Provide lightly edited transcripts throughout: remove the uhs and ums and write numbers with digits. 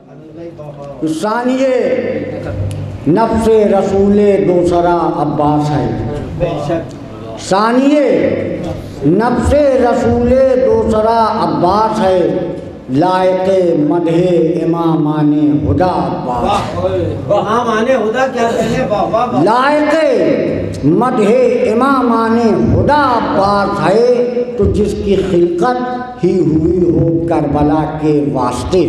ثانیے نفس رسول دوسرا عباس ہے، ثانیے نفس رسول دوسرا عباس ہے، لائق مدح امامان ہدا عباس، لائق مدح امامان ہدا عباس ہے، تو جس کی خلقت ہی ہوئی ہو کربلا کے واسطے،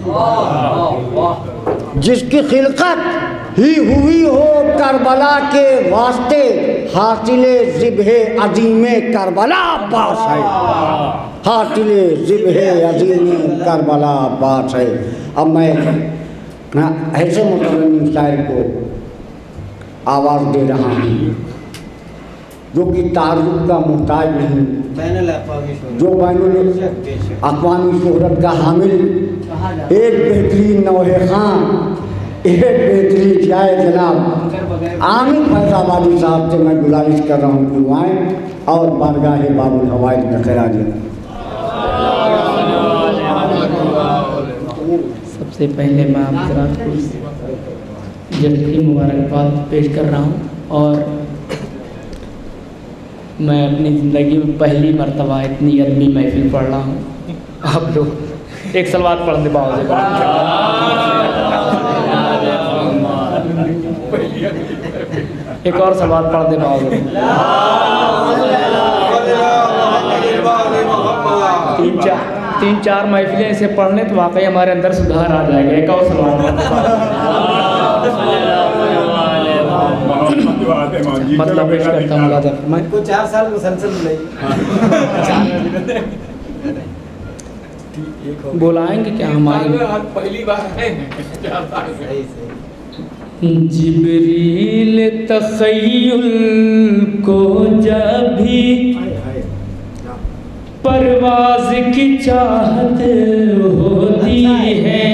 جس کی خلقت ہی ہوئی ہو کربلا کے واسطے، حاصل ذبح عظیم کربلا عباس ہے، حاصل ذبح عظیم کربلا عباس ہے۔ اب میں ایسے مترنم شاعر کو آواز دے رہا ہوں جو کہ تعارف کا محتاج نہیں، جو بین الاقوامی شہرت کا حامل، ایک بہترین نوحہ خاں، ایک بہترین شاعر جناب عامر فیض آبادی صاحب سے میں گزارش کر رہا ہوں کہ وہ آئیں اور بارگاہ باب الحوائج میں خراج سب سے پہلے میں آپ حضرات کو جلد کی مبارکباد پیش کر رہا ہوں، اور میں اپنی زندگی میں پہلی مرتبہ اتنی ادبی محفل پڑھ رہا ہوں۔ آپ لوگ ایک سلوات پڑھ دے باؤ دے، ایک اور سلوات پڑھ دے باؤ دے، تین چار محفلیں اسے پڑھنے تو واقعی ہمارے اندر سدھار آ جائے گا۔ ایک اور سلوات مطلب پیش کرتا ہوں، اللہ میں کو 4 سال مسلسل بلائیں گے کیا ہماری پہلی بار ہے۔ جبریل تخیل کو جب بھی پرواز کی چاہت ہوتی ہے،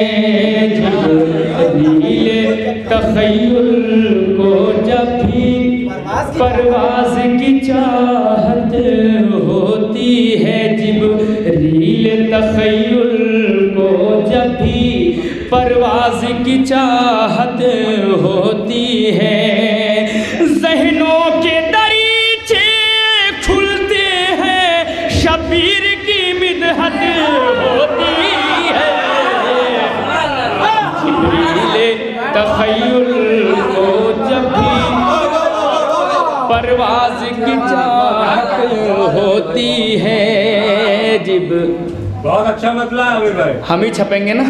جبریل تخیل کو جب بھی پرواز کی چاہت ہوتی ہے، جبریل تخیل کو جب بھی پرواز کی چاہت ہوتی ہے، ذہنوں کے دریچے کھلتے ہیں، شبیر کی مدحت ہوتی ہے، جبریل تخیل کو جب بھی پرواز کی چاہت ہوتی ہے، بہت اچھا مطلع ہے بھائی، ہم ہی چھپیں گے نا۔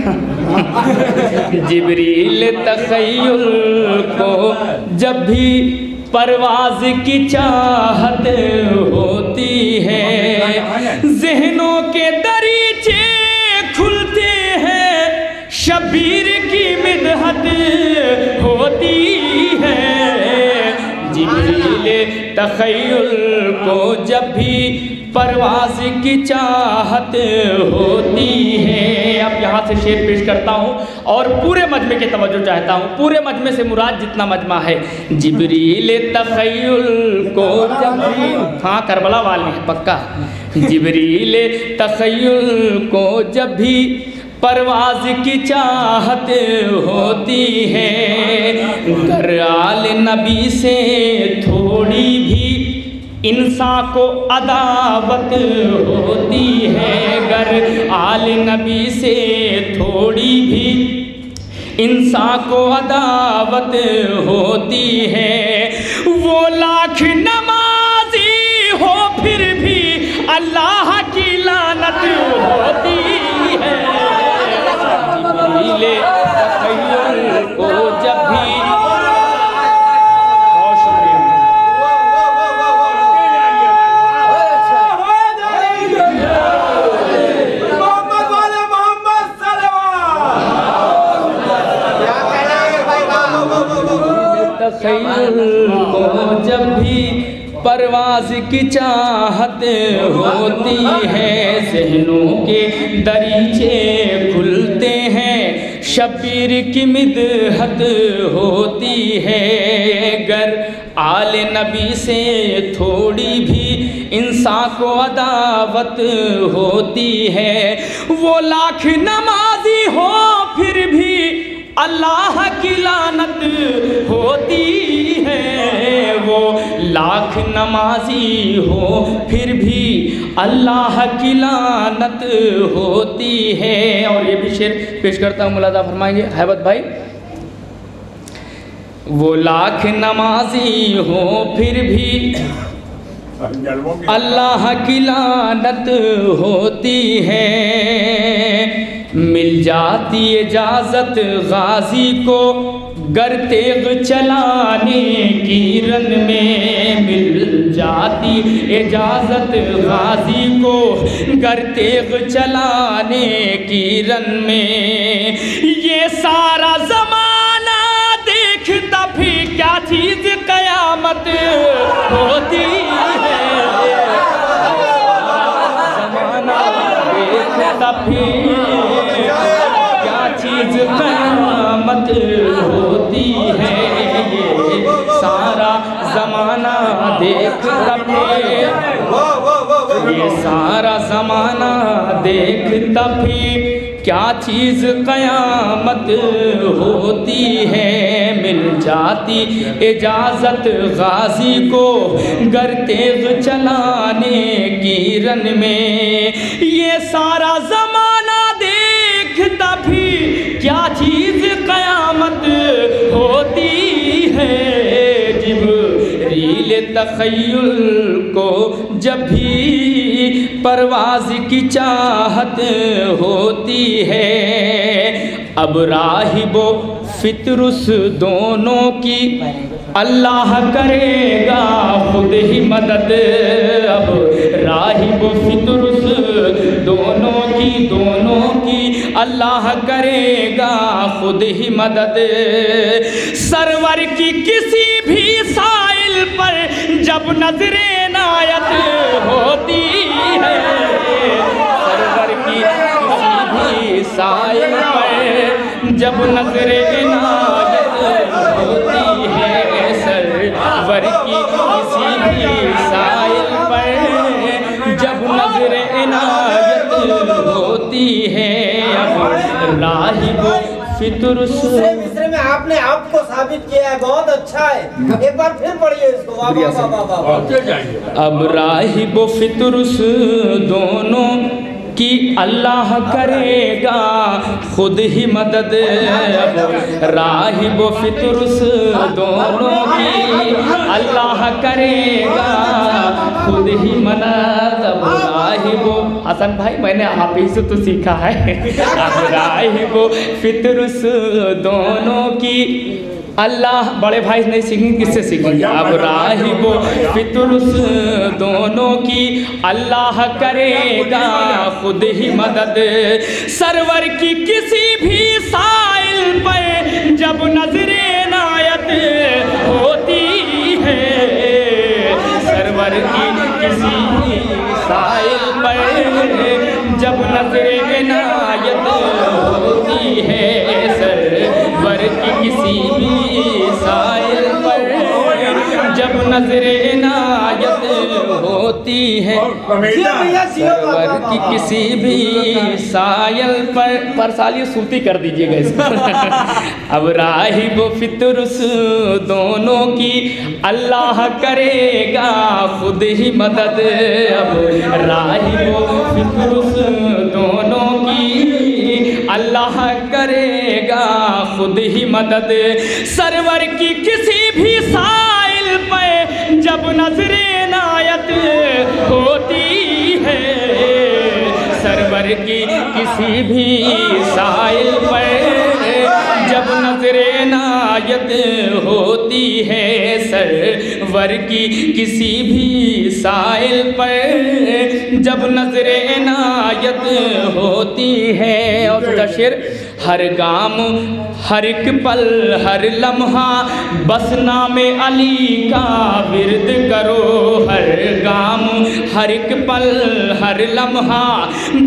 جبریل تخیل کو جب بھی پرواز کی چاہت ہوتی ہے، ذہنوں کے دریچے کھلتے ہیں، شبیر کی مدحت ہوتی ہے، جبریل تخیل کو جب بھی پرواز کی چاہت ہوتی ہے۔ اب یہاں سے شعر پیش کرتا ہوں اور پورے مجمع کی توجہ چاہتا ہوں، پورے مجمع سے مراد جتنا مجمع ہے۔ جبریل تخیل کو جب بھی، ہاں کربلا والے ہیں پکا، جبریل تخیل کو جب بھی پرواز کی چاہت ہوتی ہے، گر آل نبی سے تھوڑی بھی انسان کو عداوت ہوتی ہے، گر آل نبی سے تھوڑی بھی انسان کو عداوت ہوتی ہے، وہ لاکھ نمازی ہو پھر بھی اللہ کی لعنت ہوتی ہے، جبریل تخیل کو جب بھی، تخیل کو جب بھی پرواز کی چاہت ہوتی ہے، ذہنوں کے دریچے کھلتے ہیں، شبیر کی مدحت ہوتی ہے، گر آل نبی سے تھوڑی بھی انسان کو عداوت ہوتی ہے، وہ لاکھ نمازی ہو پھر اللہ کی لعنت ہوتی ہے، وہ لاکھ نمازی ہو پھر بھی اللہ کی لعنت ہوتی ہے۔ اور یہ بھی شعر پیش کرتا ہوں، ملاحظہ فرمائیں گے ہیبت بھائی۔ وہ لاکھ نمازی ہو پھر بھی اللہ کی لعنت ہوتی ہے، مل جاتی اجازت غازی کو گر تیغ چلانے کی رن میں، مل جاتی اجازت غازی کو گر تیغ چلانے کی رن میں، یہ سارا زمانہ دیکھتا بھی کیا چیز قیامت ہوتی ہے، زمانہ دیکھتا بھی کیا چیز قیامت ہوتی ہے، یہ سارا زمانہ دیکھتا بھی، یہ سارا زمانہ دیکھتا بھی کیا چیز قیامت ہوتی ہے، مل جاتی اجازت غازی کو گر تیغ چلانے کی رن میں، یہ سارا زمانہ دیکھتا بھی کیا چیز قیامت ہوتی ہے، جبریل تخیل کو جب بھی پرواز کی چاہت ہوتی ہے، اب راہب و فطرس دونوں کی اللہ کرے گا خود ہی مدد، اب راہب و فطرس دونوں کی اللہ کرے گا خود ہی مدد، سرور کی کسی بھی سائل پر جب نظر عنایت ہوتی ہے، سرور کی کسی بھی سائل پر جب نظر عنایت ہوتی ہے، سرور کی کسی بھی سائل پر جب نظر عنایت ہوتی ہے، اب راہب فطرس مصرے میں آپ نے آپ کو ثابت کیا ہے، بہت اچھا ہے، ایک بار پھر پڑھئے اس کو، واہ واہ واہ واہ۔ اب راہب و فطرس دونوں کی اللہ کرے گا خود ہی مدد، اب راہب و فطرس دونوں کی اللہ کرے گا خود ہی مدد، اب راہب و حسن بھائی میں نے آپ ہی سے تو سیکھا ہے، اب راہب و فطرس دونوں کی اللہ، بڑے بھائی نہیں سیکھیں کس سے سیکھیں گے، اب راہب و فطرس دونوں کی اللہ کرے گا خود ہی مدد، سرور کی کسی بھی سائل پر جب نظر عنایت ہوتی ہے، سرور کی کسی بھی سائل پر جب نظر عنایت ہوتی ہے، سرور کی کسی بھی سائل پر جب نظر عنایت ہوتی ہے، سرور کی کسی بھی سائل پر سالی صوتی کر دیجئے گا اس کو، اب راہب و فطرس دونوں کی اللہ کرے گا خود ہی مدد، اب راہب و فطرس دونوں کی اللہ کرے گا خود ہی مدد، سرور کی کسی بھی سائل پہ جب نظر عنایت ہوتی ہے، سرور کی کسی بھی سائل پہ جب نظر عنایت ہوتی ہے، سرور کی کسی بھی سائل پر جب نظر عنایت ہوتی ہے۔ اور دوسرا شعر، ہر گام ہر ایک پل ہر لمحہ بس نام علی کا ورد کرو، ہر گام ہر ایک پل ہر لمحہ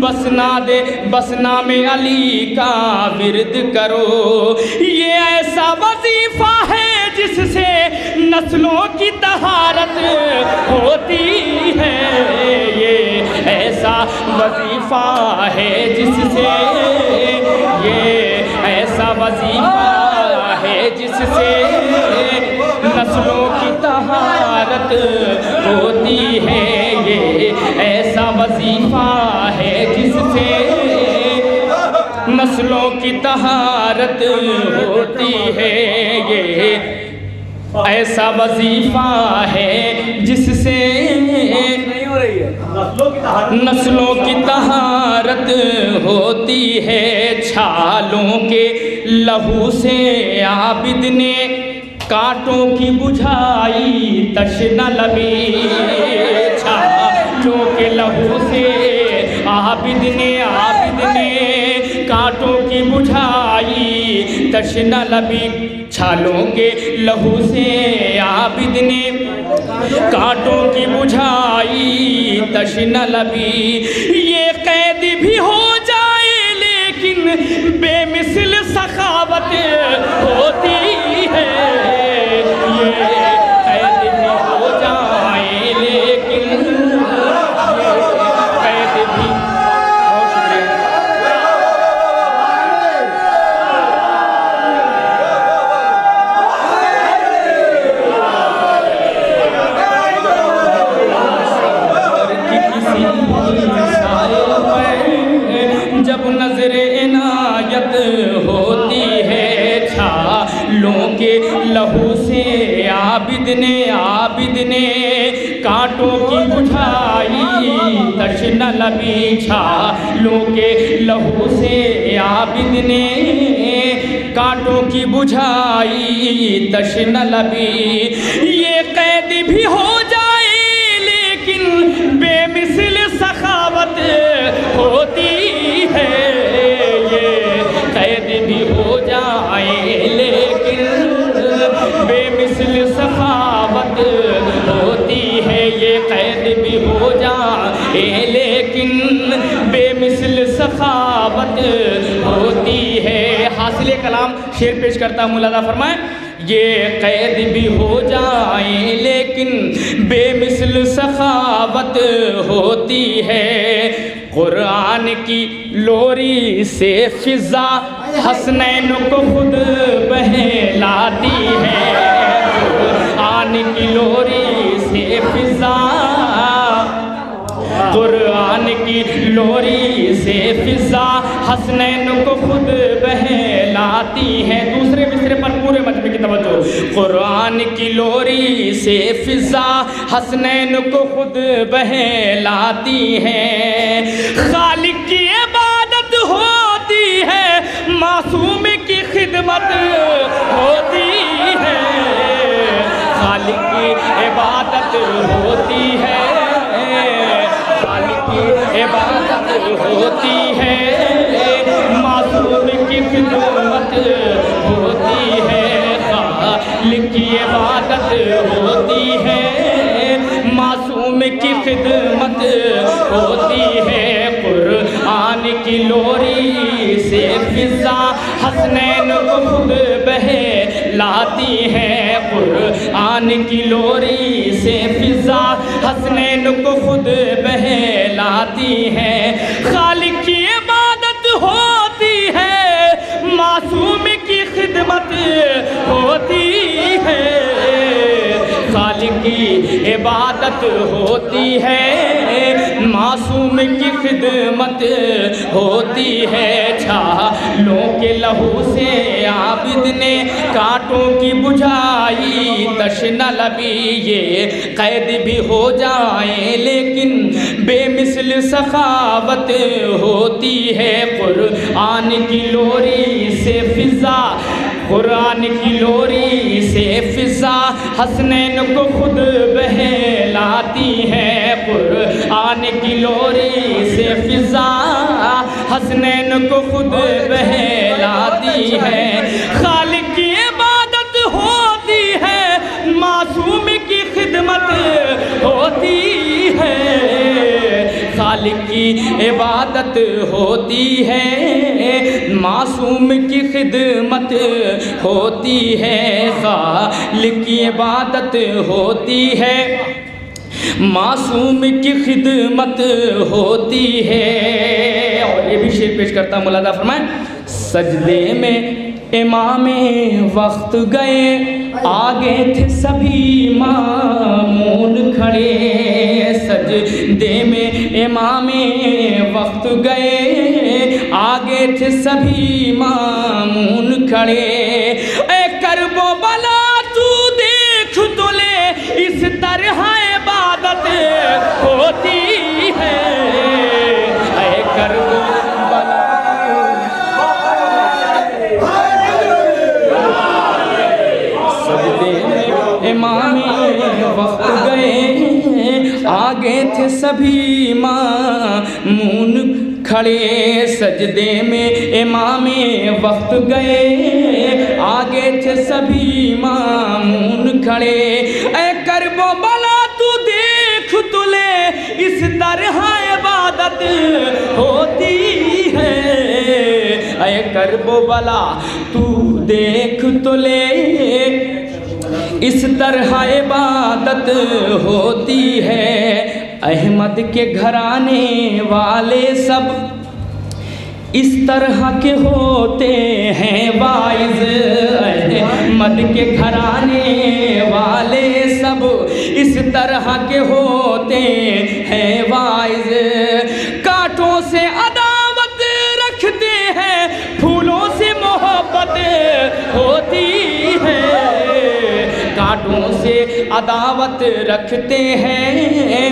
بس نام علی کا ورد کرو، یہ ایسا وظیفہ ہے جس سے نسلوں کی طہارت ہوتی ہے، یہ ایسا وظیفہ ہے جس سے، یہ ایسا وظیفہ جس سے نسلوں کی طہارت ہوتی ہے، یہ ایسا وظیفہ ہے جس سے نسلوں کی طہارت ہوتی ہے، یہ ایسا وظیفہ ہے جس سے نسلوں کی طہارت ہوتی ہے۔ چھالوں کے لہو سے عابد نے کانٹوں کی بجھائی تشنہ لبی، چھالوں کے لہو سے عابد نے کانٹوں کی بجھائی تشنہ لبی، چھالوں کے لہو سے عابد نے کانٹوں کی بجھائی تشنہ لبی، یہ قید بھی ہو جائے لیکن بے مثل سخاوت ہوتی ہے، یہ قید بھی ہو جائے لیکن قید بھی جب نظر عنایت ہوتی ہے، چھالوں کے لہو سے عابد نے کانٹوں کی بجھائی تشنہ لبی، چھالوں کے لہو سے عابد نے کانٹوں کی بجھائی تشنہ لبی، یہ قید بھی ہو جائے لیکن بے مثل سخاوت ہوتی ہے، یہ قید بھی ہو جائے لیکن بے مثل سخاوت ہوتی ہے، یہ قید بھی ہو جائے لیکن بے مثل سخاوت ہوتی ہے۔ حاصل کلام شعر پیش کرتا ہوں، ملاحظہ فرمائیں، یہ قید بھی ہو جائے لیکن بے مثل سخاوت ہوتی ہے، قرآن کی لوری سے فضا حسنین کو خود بہلاتی ہے، قرآن کی لوری سے فضا، قرآن کی لوری سے فضا حسنین کو خود بہلاتی ہے۔ دوسرے مصرے پر پورے مجمع کی توجہ، قرآن کی لوری سے فضا حسنین کو خود بہلاتی ہے، خالق کی عبادت ہوتی ہے، معصوم کی خدمت ہوتی ہے، خالق کی عبادت ہوتی ہے، خالق کی عبادت ہوتی ہے، معصوم کی خدمت ہوتی ہے، خالق کی عبادت ہوتی ہے، معصوم کی خدمت ہوتی ہے، قرآن کی لوری سے فضا حسنین کو خود بہلاتی ہے، قرآن کی لوری سے فضا حسنین کو خود بہلاتی ہے، خالق کی عبادت ہوتی ہے، معصوم کی خدمت ہوتی ہے، خالق کی عبادت ہوتی ہے، معصوم کی خدمت ہوتی ہے، چھالوں کے لہو سے عابد نے کانٹوں کی بجھائی تشنہ لبی، یہ قید بھی ہو جائے لیکن بے مثل سخاوت ہوتی ہے، قرآن کی لوری سے فضا، قرآن کی لوری سے فضا حسنین کو خود بہلاتی ہے، قرآن کی لوری سے فضا حسنین کو خود بہلاتی ہے، خالق کی عبادت ہوتی ہے، معصوم کی خدمت ہوتی ہے، خالق کی عبادت ہوتی ہے، معصوم کی خدمت ہوتی ہے، خالق کی عبادت ہوتی ہے، معصوم کی خدمت ہوتی ہے۔ اور یہ بھی شعر پیش کرتا ہوں، ملاحظہ فرمائیں، سجدے میں امام وقت گئے، آگے تھے سبھی مامون کھڑے، سجدے میں امام وقت گئے، آگے تھے سبھی مامون کھڑے، اے کرب و بلا تو دیکھ تو لے، اس طرح عبادت ہوتی ہے، اے کرب و بلا سجدے میں امام وقت گئے، آگے تھے سبھی مامون کھڑے، سجدے میں امام وقت گئے، آگے تھے سبھی مامون کھڑے، اے کرب و بلا تو دیکھ تو لے، اس طرح عبادت ہوتی ہے، اے کرب و بلا تو دیکھ تو لے، اس طرح عبادت ہوتی ہے، احمد کے گھرانے والے سب اس طرح کے ہوتے ہیں واعظ، احمد کے گھرانے والے سب اس طرح کے ہوتے ہیں واعظ، کانٹوں سے عداوت رکھتے ہیں، پھولوں سے محبت ہوتی ہے، کانٹوں سے عداوت رکھتے ہیں،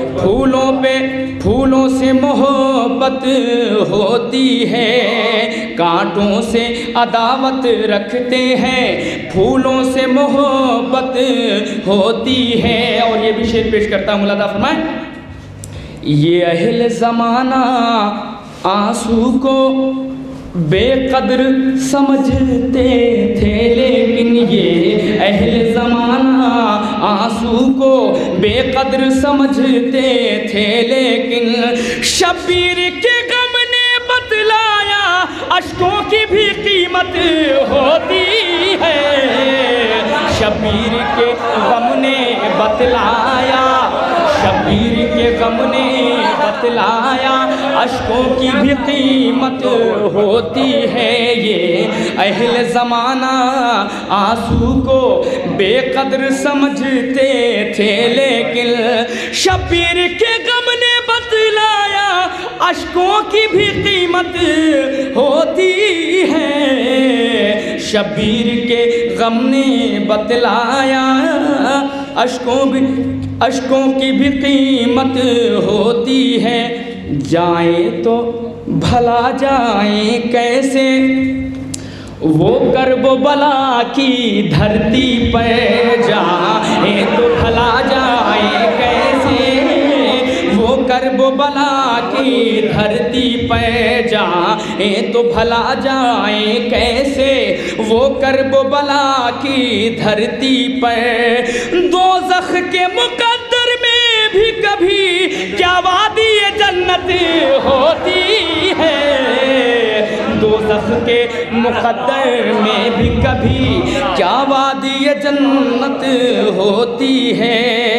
پھولوں سے محبت ہوتی ہے، کانٹوں سے عداوت رکھتے ہیں، پھولوں سے محبت ہوتی ہے۔ اور یہ بھی شعر پیش کرتا ہوں، ملاحظہ فرمائیں، یہ اہل زمانہ آنسو کو بے قدر سمجھتے تھے، لیکن یہ اہل زمانہ آنسو کو بے قدر سمجھتے تھے، لیکن شبیر کے غم نے بتلایا اشکوں کی بھی قیمت ہوتی ہے، شبیر کے غم نے بتلایا، شبیر کے غم نے بتلایا اشکوں کی بھی قیمت ہوتی ہے، یہ اہل زمانہ آنسو کو بے قدر سمجھتے تھے، لیکن شبیر کے غم نے بتلایا اشکوں کی بھی قیمت ہوتی ہے، شبیر کے غم نے بتلایا اشکوں کی بھی قیمت ہوتی ہے، جائیں تو بھلا جائیں کیسے وہ کرب و بلا کی دھرتی پر، جائیں تو بھلا جائیں کیسے وہ کرب و بلا کی دھرتی پر، جائیں تو بھلا جائیں کیسے وہ کرب و بلا کی دھرتی پر، دوزخ کے مقدر میں بھی کبھی کیا وادی جنت ہوتی ہے، دوزخ کے مقدر میں بھی کبھی کیا وادی جنت ہوتی ہے،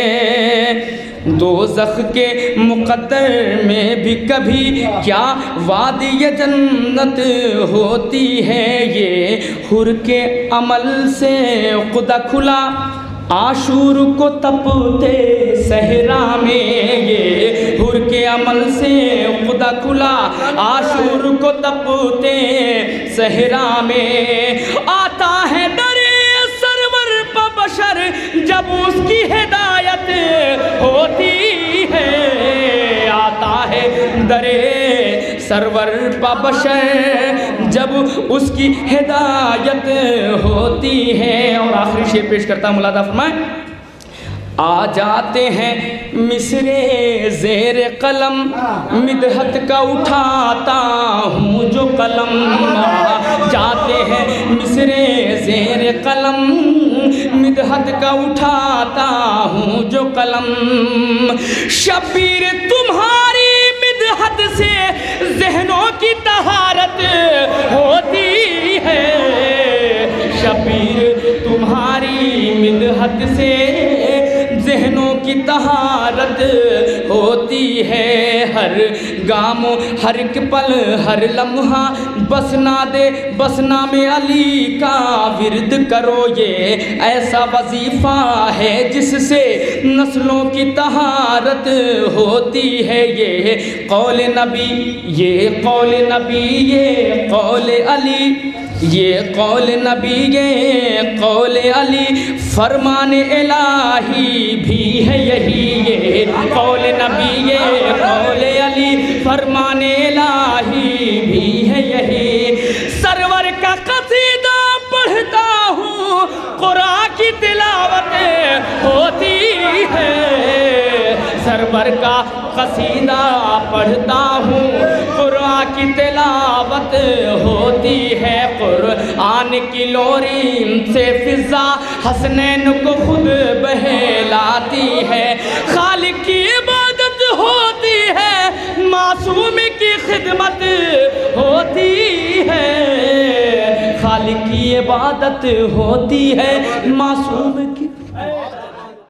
دوزخ کے مقدر میں بھی کبھی کیا وادی جنت ہوتی ہے، یہ حر کے عمل سے خدا کھلا عاشور کو تپتے صحرا میں، یہ حر کے عمل سے خدا کھلا عاشور کو تپتے صحرا میں، آتا ہے در سرور پہ بشر جب اس کی ہدایت ہوتی ہے، آتا ہے در سرور پہ بشر جب اس کی ہدایت ہوتی ہے۔ اور آخری شعر پیش کرتا ہوں، ملاحظہ فرمائیں، آ جاتے ہیں مصرے زیر قلم مدحت کا اٹھاتا ہوں جو قلم، آ جاتے ہیں مصرے زیر قلم مدحت کا اٹھاتا ہوں جو قلم، شبیر تمہاری مدحت سے ذہنوں کی طہارت ہوتی ہے، شبیر تمہاری مدحت سے ذہنوں کی طہارت ہوتی ہے، ہر गामो हर एक पल हर लम्हा बस नाम अली का विरद करो, ये ऐसा वजीफा है जिससे नस्लों की तहारत होती है। ये कौल नबी, ये कौल नबी, ये कौल अली, ये कौल नबी, ये कौल अली, फरमान इलाही भी है यही। ये कौल नबी, ये कौल अली, फरमान इलाही भी है यही। सरवर का कसीदा पढ़ता हूँ, कुरान की तिलावत होती है। सरवर का कसीदा पढ़ता हूँ, कुरान की तिलावत होती है। कुरान की लोरी से फिजा हसनैन को खुद बहलाती है। खालिक की इबादत होती है, मासूम की खिदमत होती है। खालिक की इबादत होती है, मासूम की